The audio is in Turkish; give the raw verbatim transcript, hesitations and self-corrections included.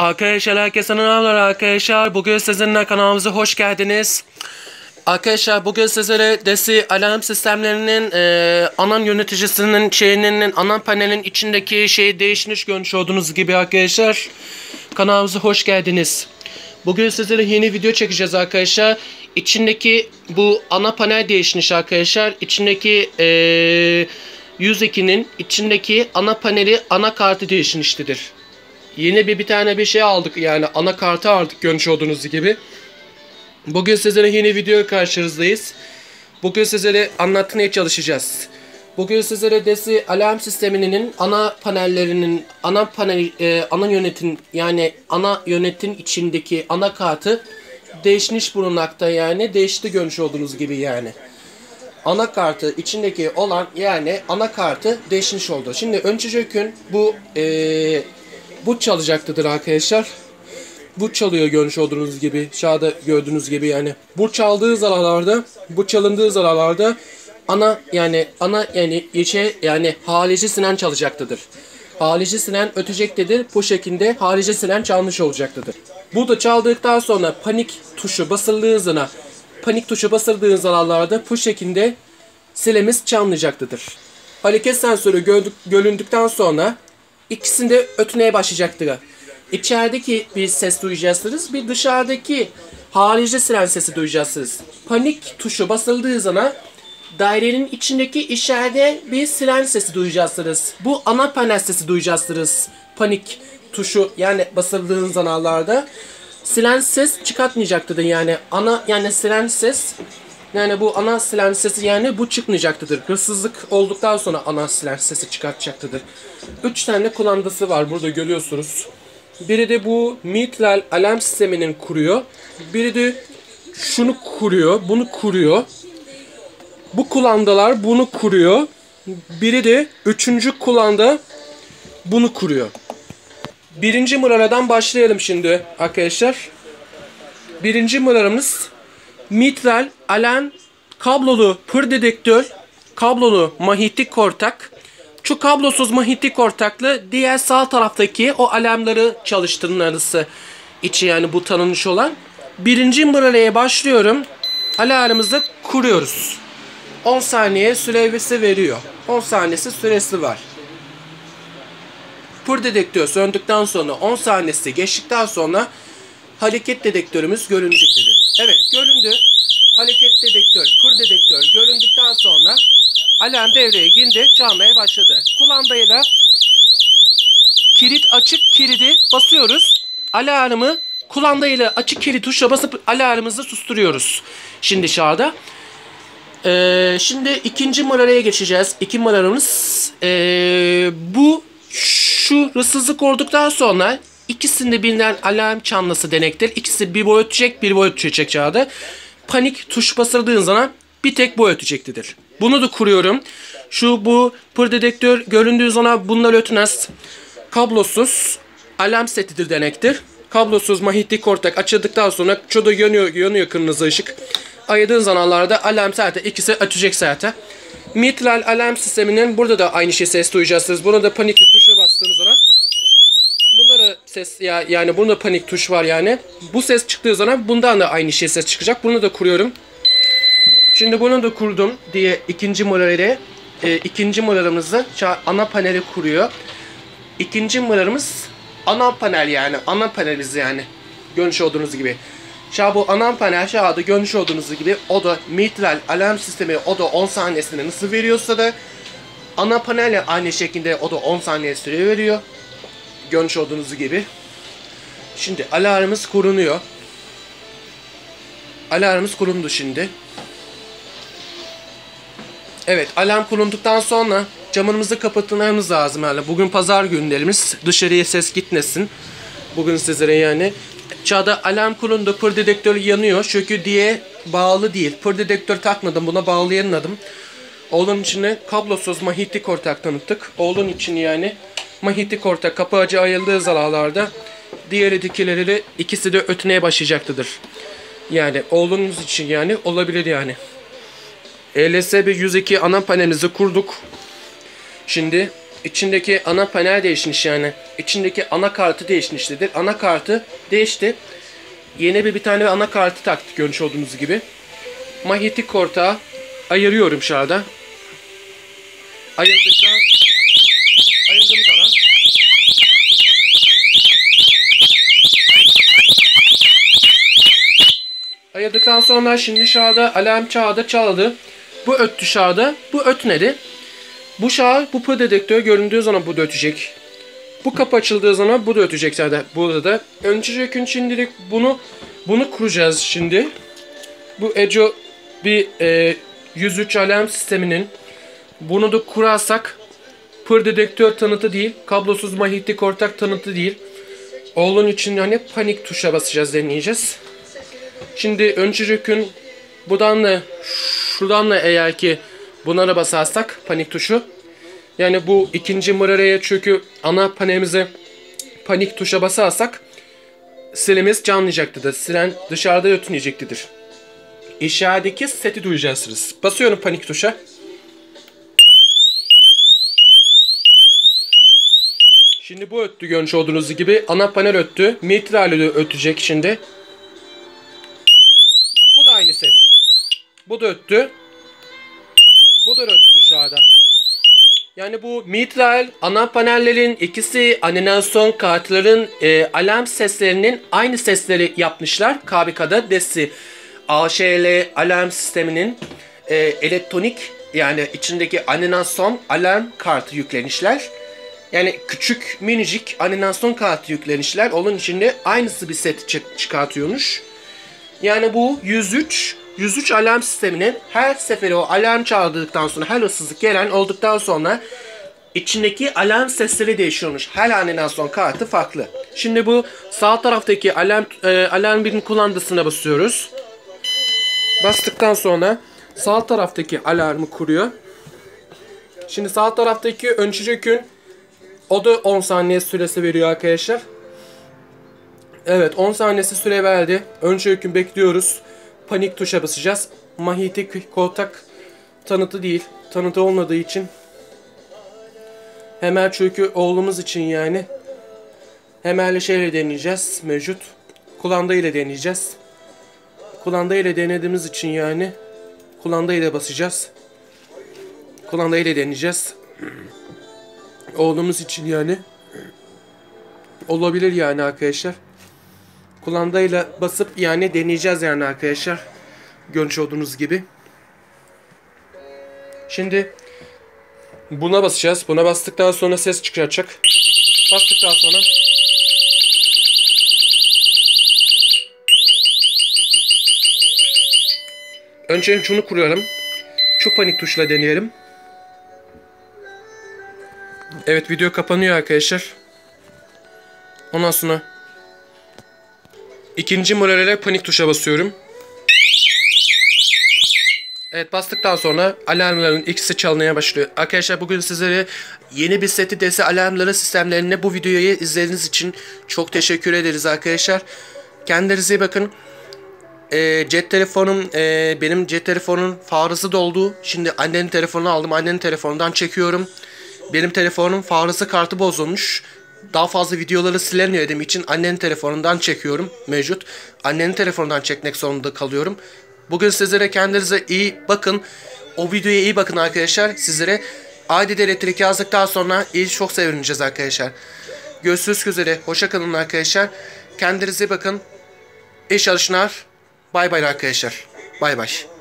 Arkadaşlar herkese merhabalar arkadaşlar. Bugün sizinle kanalımıza hoş geldiniz. Arkadaşlar bugün sizlere D S I alarm sistemlerinin e, ana yöneticisinin şeyinin ana panelin içindeki şey değişmiş görmüş olduğunuz gibi arkadaşlar. Kanalımıza hoş geldiniz. Bugün sizlere yeni video çekeceğiz arkadaşlar. İçindeki bu ana panel değişmiş arkadaşlar. İçindeki e, yüz ikinin içindeki ana paneli anakartı değişmiştir. Yeni bir bir tane bir şey aldık, yani anakartı aldık görmüş olduğunuz gibi. Bugün sizlere yeni video karşınızdayız. Bugün sizlere anlatmaya çalışacağız. Bugün sizlere D S I alarm sisteminin ana panellerinin ana panel e, ana yönetim yani ana yönetim içindeki anakartı değişmiş bulunmakta, yani değişti görmüş olduğunuz gibi yani. Anakartı içindeki olan yani anakartı değişmiş oldu. Şimdi öncelikle bu e, bu çalacaktıdır arkadaşlar. Bu çalıyor görmüş olduğunuz gibi. Aşağıda gördüğünüz gibi yani. Bu çaldığı zararlarda, bu çalındığı zararlarda ana yani ana yani içe yani harici siren çalacaktıdır. Harici siren ötecektedir. Bu şekilde harici siren çalmış olacaktıdır. Bu da çaldıktan sonra panik tuşu basıldığı zaman panik tuşu basıldığı zararlarda bu şekilde silemiz çalmayacaktır. Hareket sensörü gördük, göründükten sonra İkisinde ötmeye başlayacaktır. İçerideki bir ses duyacaksınız, bir dışarıdaki harici siren sesi duyacaksınız. Panik tuşu basıldığı zaman dairenin içindeki içeride bir siren sesi duyacaksınız. Bu ana panel sesi duyacaksınız. Panik tuşu yani basıldığın zamanlarda siren ses çıkartmayacaktır, yani ana yani siren ses. Yani bu ana siren sesi yani bu çıkmayacaktır. Hırsızlık olduktan sonra ana siren sesi çıkartacaktır. Üç tane kumandası var burada görüyorsunuz. Biri de bu mitral alarm sisteminin kuruyor. Biri de şunu kuruyor, bunu kuruyor. Bu kumandalar bunu kuruyor. Biri de üçüncü kumanda bunu kuruyor. Birinci mıraradan başlayalım şimdi arkadaşlar. Birinci mıraramız mitral alarm kablolu pır dedektör, kablolu manyetik kontak. Şu kablosuz manyetik kontaklı diğer sağ taraftaki o alarmları çalıştırması içi, yani bu tanınmış olan. Birinci mıraraya başlıyorum. Alarmımızı kuruyoruz. on saniye süresi veriyor. on saniyesi süresi var. Pır dedektör söndükten sonra on saniyesi geçtikten sonra hareket dedektörümüz görünecektir. Evet, göründü. Hareket dedektör, pır dedektör göründükten sonra alarm devreye girdi, çalmaya başladı. Kumandayla kilit açık kilidi basıyoruz. Alarmı kumandayla açık kilit tuşa basıp alarmımızı susturuyoruz. Şimdi dışarıda. Ee, şimdi ikinci mıraraya geçeceğiz. İki mıraramız ee, bu şu hırsızlık olduktan sonra ikisinde bilinen alarm çalması denektir. İkisi bir boy ötecek, bir boy ötecek çağda. Panik tuş basıldığın zaman bir tek boy ötecektir. Bunu da kuruyorum. Şu bu pır dedektör göründüğü zaman bunlar ötmez. Kablosuz alarm setidir denektir. Kablosuz manyetik kontak açıldıktan sonra çoda yanıyor, yanıyor kırmızı ışık. Ayırdığın zamanlarda alarm zaten ikisi ötecek zaten. Mitral alarm sisteminin burada da aynı şey ses duyacaksınız. Buna da panik tuşu bastığınız zaman bunda da ses ya yani bunda panik tuş var yani. Bu ses çıktığı zaman bundan da aynı şey ses çıkacak. Bunu da kuruyorum. Şimdi bunu da kurdum diye ikinci mırarı e, ikinci mırarımızı ana paneli kuruyor. İkinci mırarımız ana panel, yani ana paneliz yani. Görmüş olduğunuz gibi. Şu bu ana panel şu adı görmüş olduğunuz gibi o da mitral alarm sistemi, o da on saniyesinde nasıl veriyorsa da ana panelle aynı şekilde o da on saniye süre veriyor. Görmüş olduğunuz gibi. Şimdi alarmımız kurunuyor. Alarmımız kuruldu şimdi. Evet, alarm kurunduktan sonra camımızı kapatmamız lazım yani. Bugün pazar günlerimiz, dışarıya ses gitmesin. Bugün sizlere yani. Çağda alarm kuruldu, pır dedektörü yanıyor. Çünkü diye bağlı değil. Pır dedektör takmadım, buna bağlayamadım. Oğlun içine kablosuz manyetik kontak tanıttık. Oğlun için yani manyetik kontak kapağıcı ayrıldığı zararlarda diğer ikileri ikisi de ötmeye başlayacaktır. Yani oğlunuz için yani olabilir yani. E L S B yüz iki ana panelimizi kurduk. Şimdi içindeki ana panel değişmiş yani. İçindeki anakartı değişmiştir. Anakartı değişti. Yeni bir bir tane anakartı taktık görmüş olduğunuz gibi. Manyetik kortağı ayırıyorum şu anda. Ayırdıktan ayırdığım zaman ayırdıktan sonra şimdi şahada alarm çağda çaldı. Bu öttü şahada. Bu ötmedi. Bu şah, bu pı dedektör göründüğü zaman bu da ötecek. Bu kapı açıldığı zaman bu da ötecek zaten burada da. Öncelikle şimdilik bunu bunu kuracağız şimdi. Bu Ejo bir e, yüz üç alarm sisteminin. Bunu da kurarsak pır dedektör tanıtı değil, kablosuz manyetik ortak tanıtı değil. Onun için hani panik tuşa basacağız, deneyeceğiz. Şimdi öncelikle buradan da şuradan da eğer ki bunlara basarsak panik tuşu. Yani bu ikinci mıraraya çünkü ana panelimize panik tuşa basarsak silimiz canlayacaktır. Siren dışarıda ötmeyecektir. İşaretdeki seti duyacaksınız. Basıyorum panik tuşa. Şimdi bu öttü görmüş olduğunuz gibi. Ana panel öttü. Mitralü de ötecek şimdi. Bu da aynı ses. Bu da öttü. Bu da öttü dışarıda. Yani bu mitral ana panellerin ikisi animasyon kartların e, alarm seslerinin aynı sesleri yapmışlar. K B K'da D E S I A Ş L alarm sisteminin e, elektronik yani içindeki animasyon alarm kartı yüklemişler. Yani küçük minicik animasyon kartı yüklemişler. Onun içinde aynısı bir set çık çıkartıyormuş. Yani bu yüz üç yüz üç alarm sisteminin her seferi o alarm çaldıktan sonra her hırsızlık gelen olduktan sonra içindeki alarm sesleri değişiyormuş. Her animasyon kartı farklı. Şimdi bu sağ taraftaki alarm e, alarm birin kumandasına basıyoruz. Bastıktan sonra sağ taraftaki alarmı kuruyor. Şimdi sağ taraftaki önceki o da on saniye süresi veriyor arkadaşlar. Evet, on saniyesi süre verdi. Önceki bekliyoruz. Panik tuşa basacağız. Manyetik kontak tanıtı değil. Tanıtı olmadığı için. Hemen çünkü oğlumuz için yani. Hemen şeyle deneyeceğiz. Mevcut. Kulanda ile deneyeceğiz. Kulanda ile denediğimiz için yani. Kulanda ile basacağız. Kulanda ile deneyeceğiz. Oğlumuz için yani. Olabilir yani arkadaşlar. Kumandayla basıp yani deneyeceğiz yani arkadaşlar. Görmüş olduğunuz gibi. Şimdi buna basacağız. Buna bastıktan sonra ses çıkaracak. Bastıktan sonra önce şunu kuruyorum. Şu panik tuşla deneyelim. Evet, video kapanıyor arkadaşlar. Ondan sonra ikinci morale panik tuşa basıyorum. Evet, bastıktan sonra alarmların ikisi çalmaya başlıyor. Arkadaşlar bugün sizlere yeni bir seti D E S I alarmları sistemlerine bu videoyu izlediğiniz için çok teşekkür ederiz arkadaşlar. Kendinize iyi bakın. Ee, cep telefonum e, benim cep telefonun faresi doldu. Şimdi annenin telefonunu aldım. Annenin telefonundan çekiyorum. Benim telefonun faresi kartı bozulmuş. Daha fazla videoları silemiyor dediğim için annenin telefonundan çekiyorum mevcut. Annenin telefonundan çekmek zorunda kalıyorum. Bugün sizlere kendinize iyi bakın. O videoya iyi bakın arkadaşlar. Sizlere Aydid Elektrik yazdıktan sonra iyi çok sevineceğiz arkadaşlar. Görüşürüz üzere. Hoşça kalın arkadaşlar. Kendinize iyi bakın. İyi çalışmalar. Bay bay arkadaşlar. Bay bay.